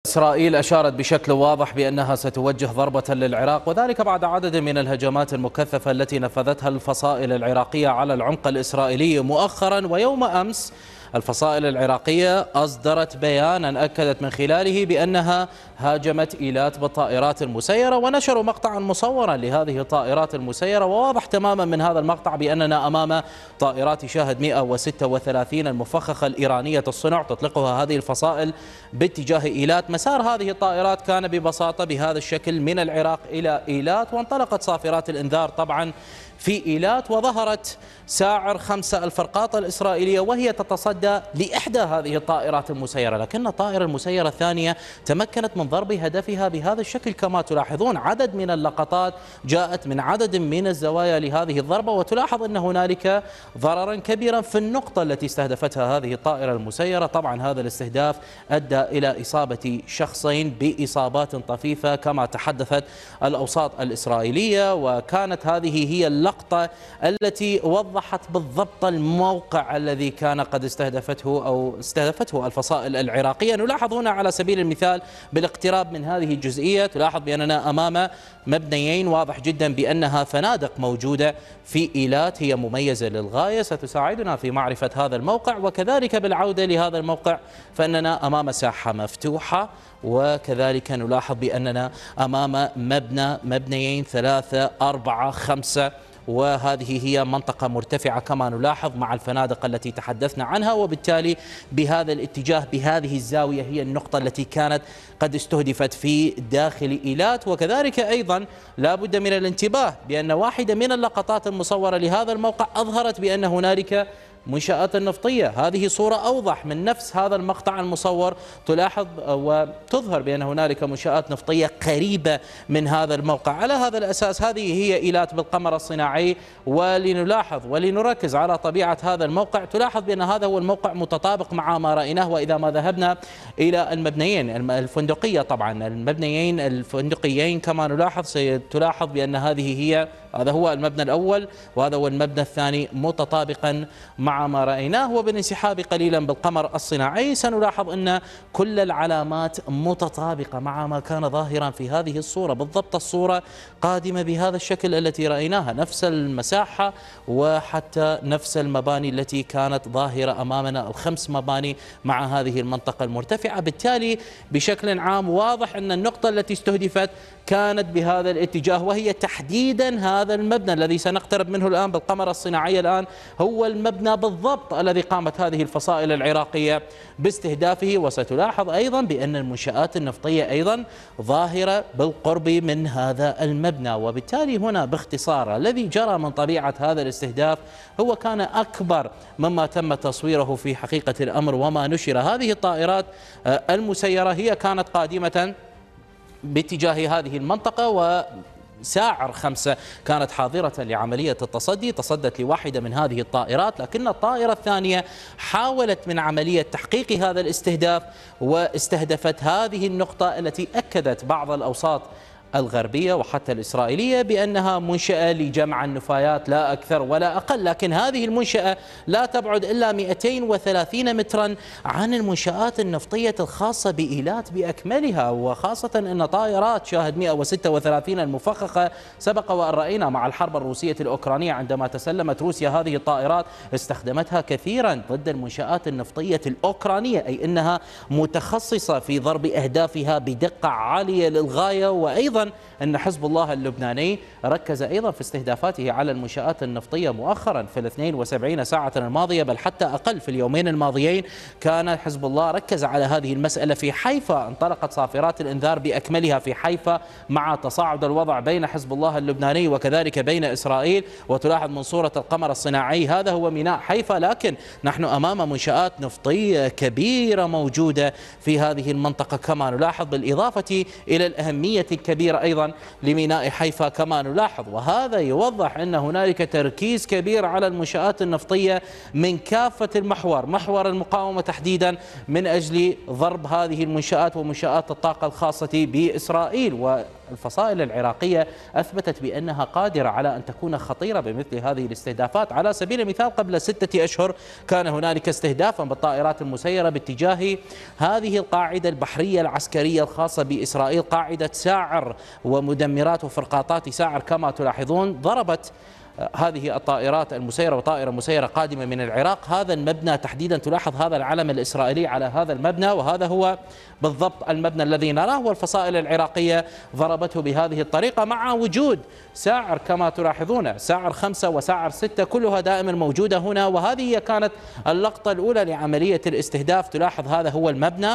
إسرائيل أشارت بشكل واضح بأنها ستوجه ضربة للعراق، وذلك بعد عدد من الهجمات المكثفة التي نفذتها الفصائل العراقية على العمق الإسرائيلي مؤخرا. ويوم أمس الفصائل العراقية أصدرت بيانا أكدت من خلاله بأنها هاجمت إيلات بالطائرات المسيرة، ونشروا مقطعا مصورا لهذه الطائرات المسيرة. وواضح تماما من هذا المقطع بأننا أمام طائرات شاهد 136 المفخخة الإيرانية الصنع تطلقها هذه الفصائل باتجاه إيلات. مسار هذه الطائرات كان ببساطة بهذا الشكل من العراق إلى إيلات، وانطلقت صافرات الإنذار طبعا في إيلات، وظهرت ساعر 5 الفرقاط الإسرائيلية وهي تتصدى لإحدى هذه الطائرات المسيرة، لكن الطائرة المسيرة الثانية تمكنت من ضرب هدفها بهذا الشكل. كما تلاحظون عدد من اللقطات جاءت من عدد من الزوايا لهذه الضربة، وتلاحظ أن هنالك ضررا كبيرا في النقطة التي استهدفتها هذه الطائرة المسيرة. طبعا هذا الاستهداف أدى إلى إصابة شخصين بإصابات طفيفة كما تحدثت الأوساط الإسرائيلية، وكانت هذه هي اللقطة التي وضحت بالضبط الموقع الذي كان قد استهدفته الفصائل العراقية. نلاحظ هنا على سبيل المثال بالاقتراب من هذه الجزئية، تلاحظ بأننا أمام مبنيين واضح جدا بأنها فنادق موجودة في إيلات، هي مميزة للغاية، ستساعدنا في معرفة هذا الموقع. وكذلك بالعودة لهذا الموقع فإننا أمام ساحة مفتوحة، وكذلك نلاحظ بأننا أمام مبنيين 3 4 5، وهذه هي منطقة مرتفعة كما نلاحظ مع الفنادق التي تحدثنا عنها. وبالتالي بهذا الاتجاه بهذه الزاوية هي النقطة التي كانت قد استهدفت في داخل إيلات. وكذلك أيضا لا بد من الانتباه بأن واحدة من اللقطات المصورة لهذا الموقع أظهرت بأن هنالك منشآت نفطية. هذه صورة أوضح من نفس هذا المقطع المصور، تلاحظ وتظهر بأن هنالك منشآت نفطية قريبة من هذا الموقع. على هذا الأساس هذه هي إيلات بالقمر الصناعي. ولنلاحظ ولنركز على طبيعة هذا الموقع، تلاحظ بأن هذا هو الموقع متطابق مع ما رأيناه. وإذا ما ذهبنا إلى المبنيين الفندقية، طبعا المبنيين الفندقيين كما نلاحظ ستلاحظ بأن هذا هو المبنى الأول وهذا هو المبنى الثاني متطابقا مع ما رأيناه. وبالانسحاب قليلا بالقمر الصناعي سنلاحظ أن كل العلامات متطابقة مع ما كان ظاهرا في هذه الصورة. بالضبط الصورة قادمة بهذا الشكل التي رأيناها، نفس المساحة وحتى نفس المباني التي كانت ظاهرة أمامنا، ال5 مباني مع هذه المنطقة المرتفعة. بالتالي بشكل عام واضح أن النقطة التي استهدفت كانت بهذا الاتجاه، وهي تحديدا هذا المبنى الذي سنقترب منه الآن بالقمر الصناعي. الآن هو المبنى بالضبط الذي قامت هذه الفصائل العراقية باستهدافه. وستلاحظ أيضا بأن المنشآت النفطية أيضا ظاهرة بالقرب من هذا المبنى. وبالتالي هنا باختصار الذي جرى من طبيعة هذا الاستهداف هو كان أكبر مما تم تصويره في حقيقة الأمر وما نشر. هذه الطائرات المسيرة هي كانت قادمة باتجاه هذه المنطقة، وساعر 5 كانت حاضرة لعملية التصدي، تصدت لواحدة من هذه الطائرات، لكن الطائرة الثانية حاولت من عملية تحقيق هذا الاستهداف واستهدفت هذه النقطة التي أكدت بعض الأوساط الغربية وحتى الإسرائيلية بأنها منشأة لجمع النفايات لا أكثر ولا أقل. لكن هذه المنشأة لا تبعد إلا 230 مترا عن المنشآت النفطية الخاصة بإيلات بأكملها، وخاصة أن طائرات شاهد 136 المفخخة سبق وأن رأينا مع الحرب الروسية الأوكرانية عندما تسلمت روسيا هذه الطائرات استخدمتها كثيرا ضد المنشآت النفطية الأوكرانية، أي أنها متخصصة في ضرب أهدافها بدقة عالية للغاية. وأيضا أن حزب الله اللبناني ركز أيضا في استهدافاته على المنشآت النفطية مؤخرا في 72 ساعة الماضية، بل حتى أقل في اليومين الماضيين كان حزب الله ركز على هذه المسألة. في حيفا انطلقت صافرات الإنذار بأكملها في حيفا مع تصاعد الوضع بين حزب الله اللبناني وكذلك بين إسرائيل. وتلاحظ من صورة القمر الصناعي هذا هو ميناء حيفا، لكن نحن أمام منشآت نفطية كبيرة موجودة في هذه المنطقة كما نلاحظ، بالإضافة إلى الأهمية الكبيرة كبيرة أيضا لميناء حيفا كما نلاحظ. وهذا يوضح أن هنالك تركيز كبير على المنشآت النفطية من كافة المحور، محور المقاومة تحديدا، من أجل ضرب هذه المنشآت ومنشآت الطاقة الخاصة بإسرائيل. والفصائل العراقية أثبتت بأنها قادرة على أن تكون خطيرة بمثل هذه الاستهدافات. على سبيل المثال قبل 6 أشهر كان هنالك استهدافا بالطائرات المسيرة باتجاه هذه القاعدة البحرية العسكرية الخاصة بإسرائيل، قاعدة ساعر ومدمرات وفرقاطات ساعر كما تلاحظون. ضربت هذه الطائرات المسيرة وطائرة مسيرة قادمة من العراق هذا المبنى تحديدا، تلاحظ هذا العلم الإسرائيلي على هذا المبنى، وهذا هو بالضبط المبنى الذي نراه، والفصائل العراقية ضربته بهذه الطريقة مع وجود ساعر كما تلاحظون، ساعر 5 وساعر 6 كلها دائما موجودة هنا. وهذه هي كانت اللقطة الأولى لعملية الاستهداف. تلاحظ هذا هو المبنى،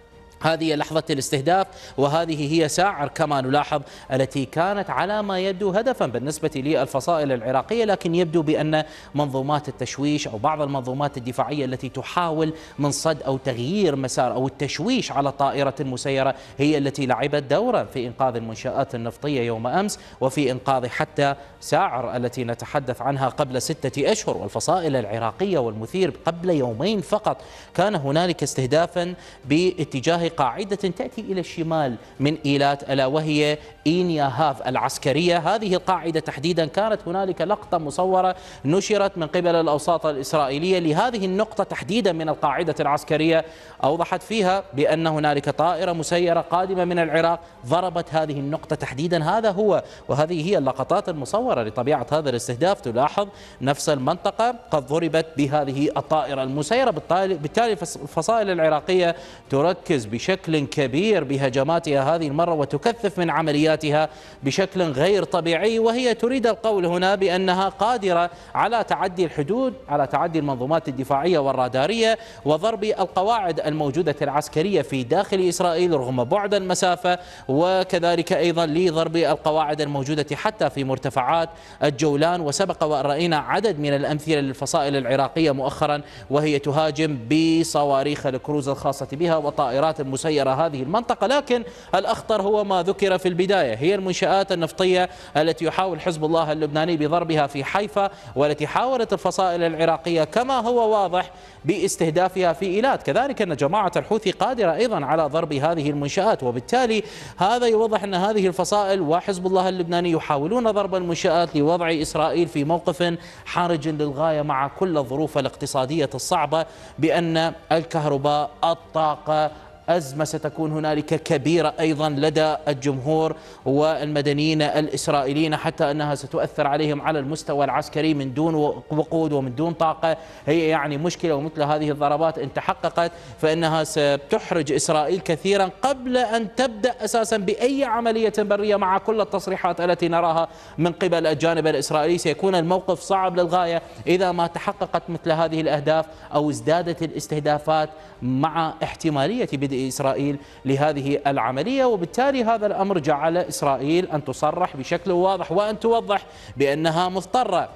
هذه لحظة الاستهداف، وهذه هي ساعر كما نلاحظ التي كانت على ما يبدو هدفا بالنسبة للفصائل العراقية، لكن يبدو بأن منظومات التشويش أو بعض المنظومات الدفاعية التي تحاول من صد أو تغيير مسار أو التشويش على الطائرة المسيرة هي التي لعبت دورا في إنقاذ المنشآت النفطية يوم أمس، وفي إنقاذ حتى ساعر التي نتحدث عنها قبل 6 أشهر. والفصائل العراقية والمثير قبل يومين فقط كان هنالك استهدافا باتجاه قاعدة تأتي إلى الشمال من إيلات، ألا وهي إينيا هاف العسكرية. هذه القاعدة تحديدا كانت هنالك لقطة مصورة نشرت من قبل الأوساط الإسرائيلية لهذه النقطة تحديدا من القاعدة العسكرية، أوضحت فيها بأن هنالك طائرة مسيرة قادمة من العراق ضربت هذه النقطة تحديدا. هذا هو، وهذه هي اللقطات المصورة لطبيعة هذا الاستهداف. تلاحظ نفس المنطقة قد ضربت بهذه الطائرة المسيرة. بالتالي الفصائل العراقية تركز بشكل كبير بهجماتها هذه المرة وتكثف من عملياتها بشكل غير طبيعي، وهي تريد القول هنا بأنها قادرة على تعدي الحدود، على تعدي المنظومات الدفاعية والرادارية وضرب القواعد الموجودة العسكرية في داخل إسرائيل رغم بعد المسافة، وكذلك أيضا لضرب القواعد الموجودة حتى في مرتفعات الجولان. وسبق وأن رأينا عدد من الأمثلة للفصائل العراقية مؤخرا وهي تهاجم بصواريخ الكروز الخاصة بها وطائرات المسيرة هذه المنطقة. لكن الأخطر هو ما ذكر في البداية، هي المنشآت النفطية التي يحاول حزب الله اللبناني بضربها في حيفا، والتي حاولت الفصائل العراقية كما هو واضح باستهدافها في إيلات. كذلك أن جماعة الحوثي قادرة أيضا على ضرب هذه المنشآت، وبالتالي هذا يوضح أن هذه الفصائل وحزب الله اللبناني يحاولون ضرب المنشآت لوضع إسرائيل في موقف حرج للغاية مع كل الظروف الاقتصادية الصعبة، بأن الكهرباء، الطاقة، أزمة ستكون هنالك كبيرة أيضا لدى الجمهور والمدنيين الإسرائيليين، حتى أنها ستؤثر عليهم على المستوى العسكري من دون وقود ومن دون طاقة. هي يعني مشكلة، ومثل هذه الضربات إن تحققت فإنها ستحرج إسرائيل كثيرا قبل أن تبدأ أساسا بأي عملية برية. مع كل التصريحات التي نراها من قبل الجانب الإسرائيلي سيكون الموقف صعب للغاية إذا ما تحققت مثل هذه الأهداف أو ازدادت الاستهدافات مع احتمالية بدء إسرائيل لهذه العملية. وبالتالي هذا الأمر جعل إسرائيل أن تصرح بشكل واضح وأن توضح بأنها مضطرة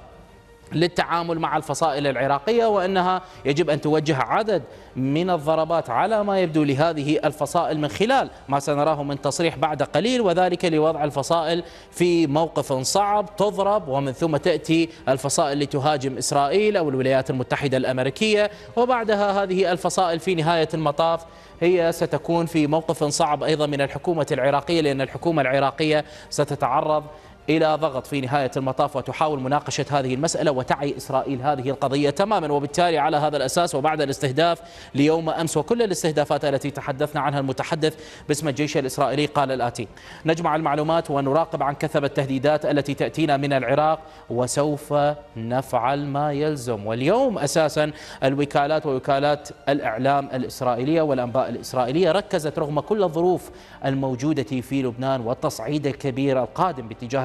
للتعامل مع الفصائل العراقية، وأنها يجب أن توجه عدد من الضربات على ما يبدو لهذه الفصائل من خلال ما سنراه من تصريح بعد قليل، وذلك لوضع الفصائل في موقف صعب، تضرب ومن ثم تأتي الفصائل لتهاجم إسرائيل أو الولايات المتحدة الأمريكية، وبعدها هذه الفصائل في نهاية المطاف هي ستكون في موقف صعب أيضا من الحكومة العراقية، لأن الحكومة العراقية ستتعرض إلى ضغط في نهاية المطاف وتحاول مناقشة هذه المسألة وتعي إسرائيل هذه القضية تماما. وبالتالي على هذا الأساس وبعد الاستهداف ليوم أمس وكل الاستهدافات التي تحدثنا عنها، المتحدث باسم الجيش الإسرائيلي قال الآتي: نجمع المعلومات ونراقب عن كثب التهديدات التي تأتينا من العراق وسوف نفعل ما يلزم. واليوم أساسا الوكالات ووكالات الإعلام الإسرائيلية والأنباء الإسرائيلية ركزت رغم كل الظروف الموجودة في لبنان والتصعيد الكبير القادم باتجاه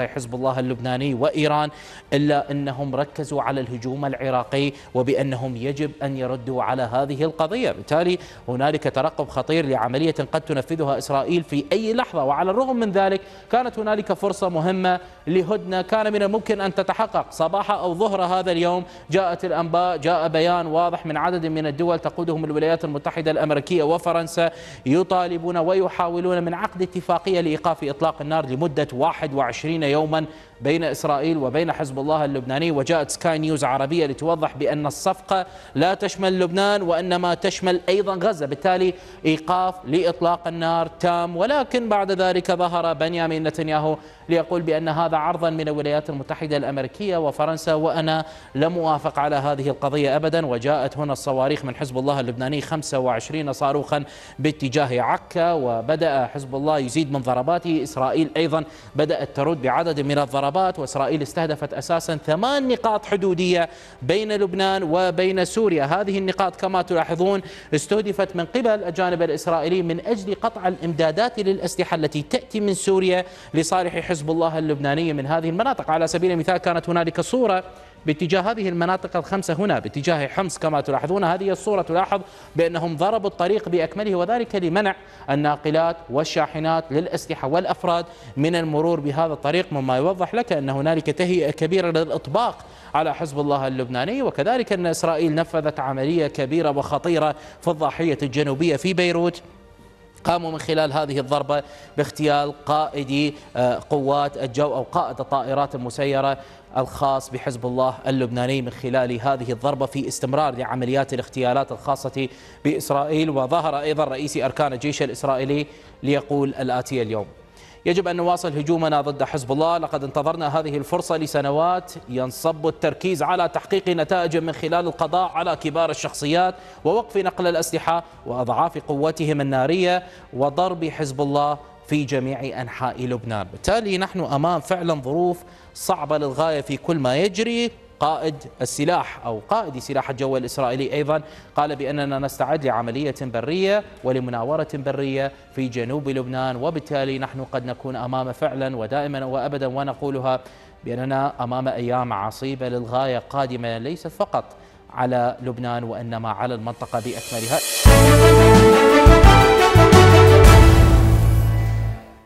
اتجاه حزب الله اللبناني وإيران، إلا أنهم ركزوا على الهجوم العراقي وبأنهم يجب أن يردوا على هذه القضية. بالتالي هنالك ترقب خطير لعملية قد تنفذها إسرائيل في أي لحظة. وعلى الرغم من ذلك كانت هنالك فرصة مهمة لهدنة كان من الممكن أن تتحقق صباح أو ظهر هذا اليوم. جاءت الأنباء، جاء بيان واضح من عدد من الدول تقودهم الولايات المتحدة الأمريكية وفرنسا يطالبون ويحاولون من عقد اتفاقية لإيقاف إطلاق النار لمدة 21 يوما بين إسرائيل وبين حزب الله اللبناني. وجاءت سكاي نيوز عربية لتوضح بأن الصفقة لا تشمل لبنان وإنما تشمل أيضا غزة، بالتالي إيقاف لإطلاق النار تام. ولكن بعد ذلك ظهر بنيامين نتنياهو ليقول بأن هذا عرضا من الولايات المتحدة الأمريكية وفرنسا، وأنا لم أوافق على هذه القضية أبدا. وجاءت هنا الصواريخ من حزب الله اللبناني 25 صاروخا باتجاه عكا، وبدأ حزب الله يزيد من ضرباته. إسرائيل أيضا بدأت ترد بعدد من الضربات، وإسرائيل استهدفت أساسا 8 نقاط حدودية بين لبنان وبين سوريا. هذه النقاط كما تلاحظون استهدفت من قبل الجانب الإسرائيلي من أجل قطع الإمدادات للأسلحة التي تأتي من سوريا لصالح حزب الله اللبناني من هذه المناطق. على سبيل المثال كانت هنالك صورة باتجاه هذه المناطق الخمسة هنا باتجاه حمص كما تلاحظون. هذه الصورة تلاحظ بأنهم ضربوا الطريق بأكمله، وذلك لمنع الناقلات والشاحنات للأسلحة والأفراد من المرور بهذا الطريق، مما يوضح لك أن هنالك تهيئة كبيرة للإطباق على حزب الله اللبناني. وكذلك أن إسرائيل نفذت عملية كبيرة وخطيرة في الضاحية الجنوبية في بيروت، قاموا من خلال هذه الضربة باغتيال قائدي قوات الجو أو قائد الطائرات المسيرة الخاص بحزب الله اللبناني من خلال هذه الضربة في استمرار لعمليات الاغتيالات الخاصة بإسرائيل. وظهر أيضا رئيس أركان الجيش الإسرائيلي ليقول الآتي اليوم: يجب أن نواصل هجومنا ضد حزب الله. لقد انتظرنا هذه الفرصة لسنوات. ينصب التركيز على تحقيق نتائج من خلال القضاء على كبار الشخصيات ووقف نقل الأسلحة وأضعاف قوتهم النارية وضرب حزب الله في جميع أنحاء لبنان. بالتالي نحن أمام فعلا ظروف صعبة للغاية في كل ما يجري. قائد السلاح أو قائد سلاح الجو الإسرائيلي أيضا قال بأننا نستعد لعملية برية ولمناورة برية في جنوب لبنان، وبالتالي نحن قد نكون أمام فعلا ودائما وأبدا ونقولها بأننا أمام أيام عصيبة للغاية قادمة، ليست فقط على لبنان وإنما على المنطقة بأكملها.